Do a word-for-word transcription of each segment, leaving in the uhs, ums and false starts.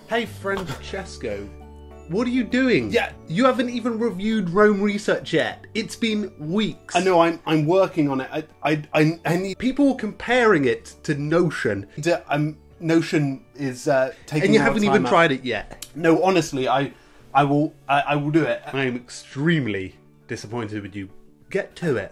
Hey, Francesco, what are you doing? Yeah. You haven't even reviewed Rome Research yet. It's been weeks. I know, I'm I'm working on it. I I I, I need. People comparing it to Notion. To, um, Notion is uh, taking. And you more haven't time even out. tried it yet. No, honestly, I I will I, I will do it. I am extremely disappointed with you. Get to it.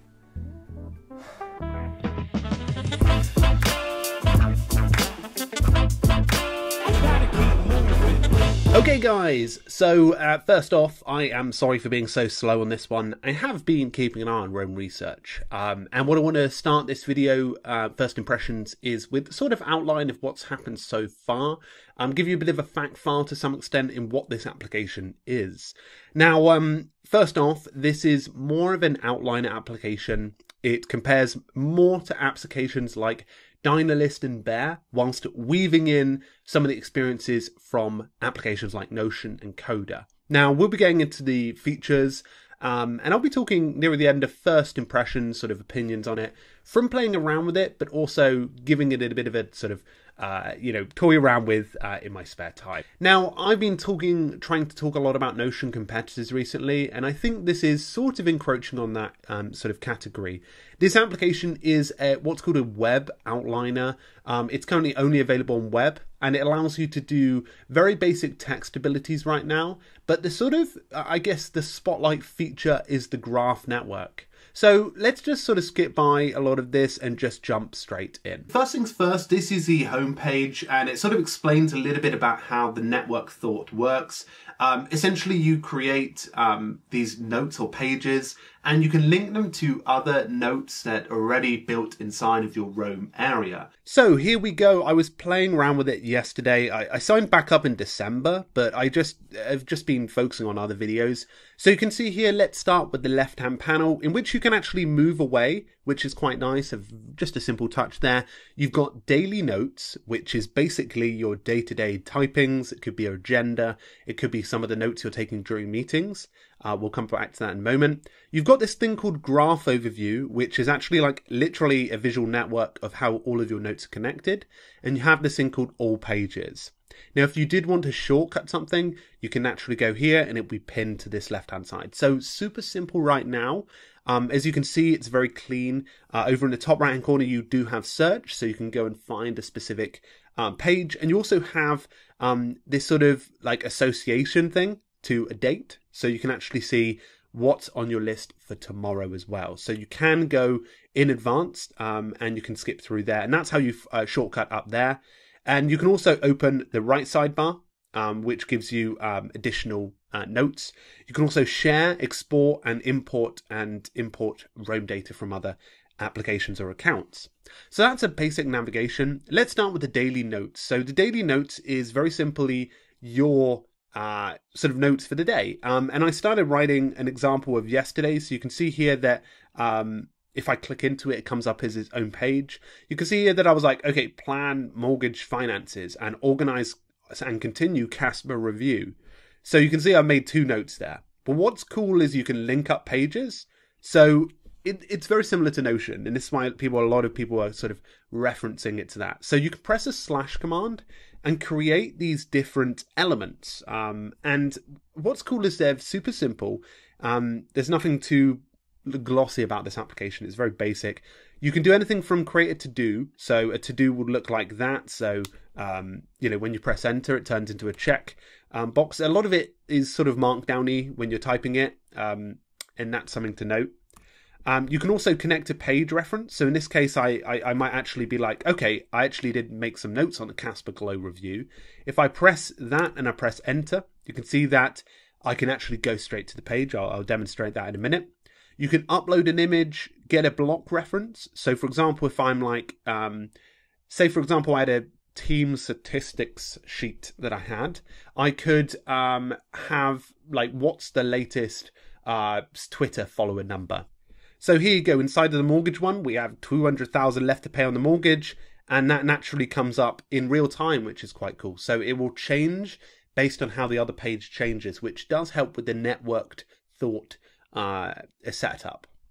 Okay guys, so uh, first off, I am sorry for being so slow on this one. I have been keeping an eye on Rome Research, um, and what I want to start this video, uh, first impressions, is with sort of outline of what's happened so far. Um, give you a bit of a fact file to some extent in what this application is. Now, um, first off, this is more of an outliner application. It compares more to applications like Dynalist and Bear, whilst weaving in some of the experiences from applications like Notion and Coda. Now, we'll be getting into the features, um, and I'll be talking near the end of first impressions, sort of opinions on it, from playing around with it, but also giving it a bit of a sort of, uh, you know, toy around with uh, in my spare time. Now, I've been talking, trying to talk a lot about Notion competitors recently, and I think this is sort of encroaching on that um, sort of category. This application is a, what's called a web outliner. Um, it's currently only available on web, and it allows you to do very basic text abilities right now. But the sort of, I guess, the spotlight feature is the graph network. So let's just sort of skip by a lot of this and just jump straight in. First things first, this is the homepage, and it sort of explains a little bit about how the network thought works. Um, essentially, you create um, these notes or pages, and you can link them to other notes that are already built inside of your Rome area. So here we go. I was playing around with it yesterday. I, I signed back up in December, but I just have just been focusing on other videos. So you can see here, let's start with the left-hand panel, in which you can actually move away, which is quite nice, of just a simple touch there. You've got daily notes, which is basically your day-to-day typings. It could be your agenda. It could be some of the notes you're taking during meetings. Uh, we'll come back to that in a moment. You've got this thing called graph overview, which is actually like literally a visual network of how all of your notes are connected. And you have this thing called all pages. Now, if you did want to shortcut something, you can naturally go here and it'll be pinned to this left-hand side. So super simple right now. Um, as you can see, it's very clean. Uh, over in the top right-hand corner, you do have search, so you can go and find a specific um, page. And you also have um, this sort of like association thing to a date. So you can actually see what's on your list for tomorrow as well. So you can go in advance um, and you can skip through there. And that's how you uh, shortcut up there. And you can also open the right sidebar, um, which gives you um, additional uh, notes. You can also share, export, and import and import Rome data from other applications or accounts. So that's a basic navigation. Let's start with the daily notes. So the daily notes is very simply your uh, sort of notes for the day. Um, and I started writing an example of yesterday. So you can see here that um, if I click into it, it comes up as its own page. You can see here that I was like, okay, plan mortgage finances and organize and continue Casper review. So you can see I made two notes there. But what's cool is you can link up pages. So it, it's very similar to Notion. And this is why people, a lot of people are sort of referencing it to that. So you can press a slash command and create these different elements. Um, and what's cool is they're super simple. Um, there's nothing too glossy about this application. It's very basic. You can do anything from create a to-do. So a to-do would look like that. So, um, you know, when you press enter, it turns into a check um, box. A lot of it is sort of markdowny when you're typing it. Um, and that's something to note. Um, you can also connect a page reference. So in this case, I, I, I might actually be like, okay, I actually did make some notes on the Casper Glow review. If I press that and I press enter, you can see that I can actually go straight to the page. I'll, I'll demonstrate that in a minute. You can upload an image, get a block reference. So for example, if I'm like, um, say for example, I had a team statistics sheet that I had, I could um, have like, what's the latest uh, Twitter follower number? So here you go, inside of the mortgage one, we have two hundred thousand left to pay on the mortgage, and that naturally comes up in real time, which is quite cool. So it will change based on how the other page changes, which does help with the networked thought uh, setup.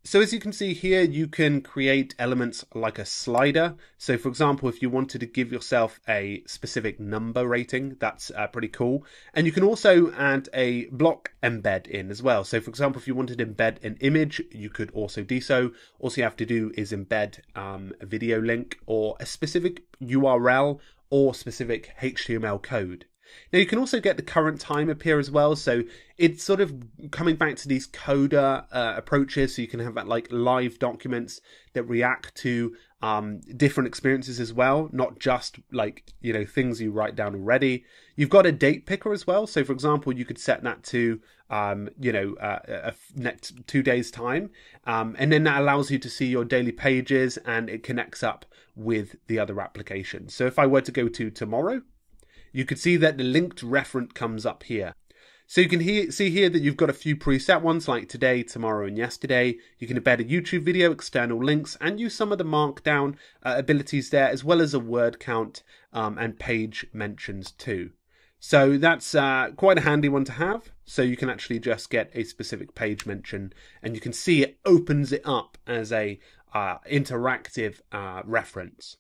So as you can see here, you can create elements like a slider. So for example, if you wanted to give yourself a specific number rating, that's uh, pretty cool. And you can also add a block embed in as well. So for example, if you wanted to embed an image, you could also do so. All you have to do is embed um, a video link or a specific U R L or specific H T M L code. Now you can also get the current time appear as well, so it's sort of coming back to these coda uh, approaches, so you can have like live documents that react to um, different experiences as well, not just like, you know, things you write down already. You've got a date picker as well, so for example, you could set that to, um, you know, uh, a next two days time, um, and then that allows you to see your daily pages and it connects up with the other applications. So if I were to go to tomorrow, you could see that the linked reference comes up here. So you can he see here that you've got a few preset ones like today, tomorrow, and yesterday. You can embed a YouTube video, external links, and use some of the markdown uh, abilities there, as well as a word count um, and page mentions too. So that's uh, quite a handy one to have. So you can actually just get a specific page mention, and you can see it opens it up as a uh, interactive uh, reference.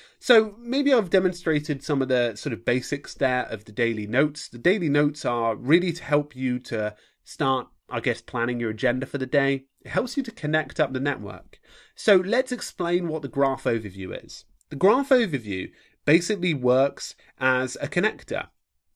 So maybe I've demonstrated some of the sort of basics there of the daily notes. The daily notes are really to help you to start, I guess, planning your agenda for the day. It helps you to connect up the network. So let's explain what the graph overview is. The graph overview basically works as a connector.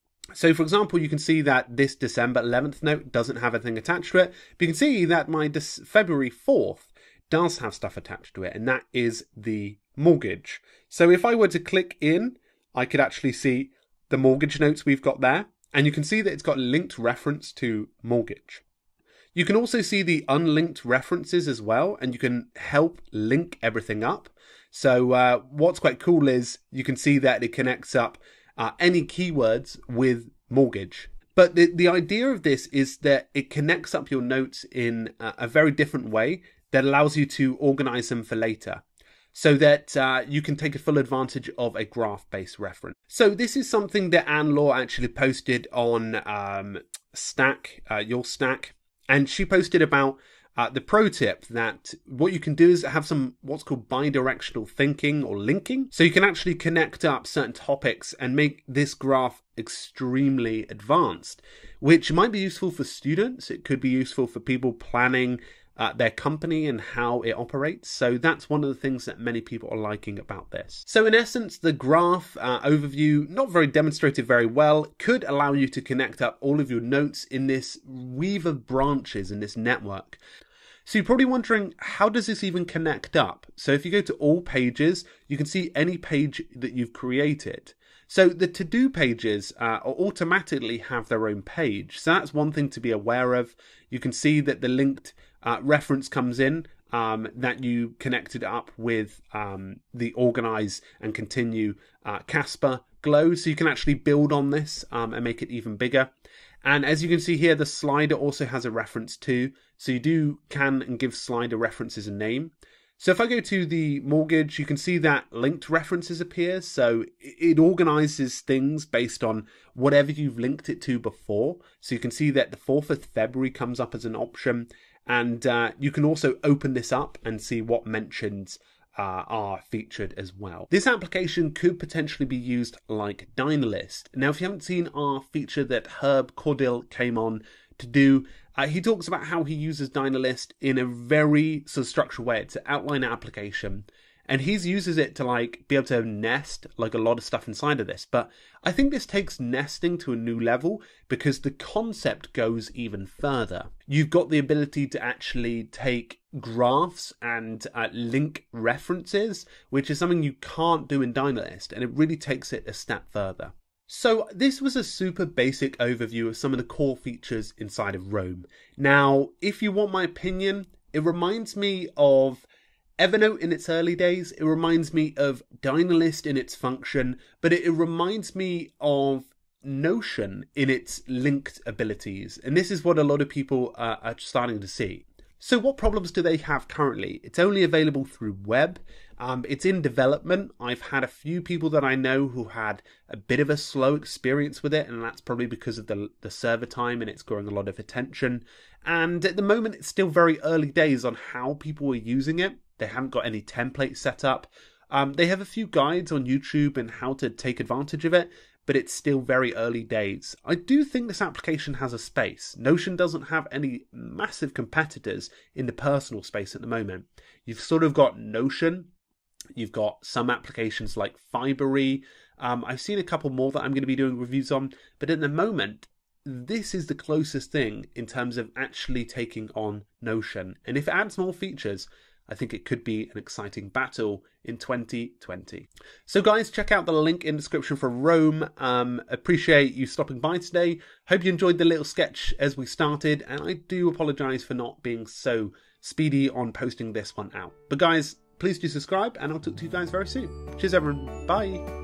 So for example, you can see that this December eleventh note doesn't have anything attached to it, but you can see that my February fourth does have stuff attached to it, and that is the mortgage. So if I were to click in, I could actually see the mortgage notes we've got there, and you can see that it's got a linked reference to mortgage. You can also see the unlinked references as well, and you can help link everything up. So uh, what's quite cool is you can see that it connects up uh, any keywords with mortgage. But the, the idea of this is that it connects up your notes in a, a very different way that allows you to organize them for later, so that uh, you can take a full advantage of a graph-based reference. So this is something that Anne Law actually posted on um, Stack, uh, your Stack, and she posted about uh, the pro tip that what you can do is have some what's called bidirectional thinking or linking. So you can actually connect up certain topics and make this graph extremely advanced, which might be useful for students. It could be useful for people planning Uh, their company and how it operates. So that's one of the things that many people are liking about this. So in essence, the graph uh, overview, not very demonstrated very well, could allow you to connect up all of your notes in this weave of branches in this network. So you're probably wondering, how does this even connect up? So if you go to all pages, you can see any page that you've created. So the to-do pages uh, automatically have their own page. So that's one thing to be aware of. You can see that the linked uh, reference comes in, um, that you connected up with um, the organize and continue uh, Casper glow. So you can actually build on this um, and make it even bigger. And as you can see here, the slider also has a reference too. So you do can and give slider references a name. So if I go to the mortgage, you can see that linked references appear. So it organizes things based on whatever you've linked it to before. So you can see that the fourth of February comes up as an option. And uh, you can also open this up and see what mentions uh, are featured as well. This application could potentially be used like Dynalist. Now, if you haven't seen our feature that Herb Cordell came on to do, uh, he talks about how he uses Dynalist in a very sort of structured way to outline an application. And he uses it to like be able to nest like a lot of stuff inside of this. But I think this takes nesting to a new level because the concept goes even further. You've got the ability to actually take graphs and uh, link references, which is something you can't do in Dynalist. And it really takes it a step further. So this was a super basic overview of some of the core features inside of Roam. Now, if you want my opinion, it reminds me of Evernote in its early days. It reminds me of Dynalist in its function, but it, it reminds me of Notion in its linked abilities. And this is what a lot of people uh, are starting to see. So what problems do they have currently? It's only available through web. Um, it's in development. I've had a few people that I know who had a bit of a slow experience with it, and that's probably because of the, the server time, and it's growing a lot of attention. And at the moment, it's still very early days on how people are using it. They haven't got any templates set up. Um, they have a few guides on YouTube and how to take advantage of it, but it's still very early days. I do think this application has a space. Notion doesn't have any massive competitors in the personal space at the moment. You've sort of got Notion. You've got some applications like Fibery. Um, I've seen a couple more that I'm going to be doing reviews on, but at the moment, this is the closest thing in terms of actually taking on Notion. And if it adds more features, I think it could be an exciting battle in twenty twenty. So guys, check out the link in the description for Rome. Um, appreciate you stopping by today. Hope you enjoyed the little sketch as we started, and I do apologise for not being so speedy on posting this one out. But guys, please do subscribe, and I'll talk to you guys very soon. Cheers everyone, bye!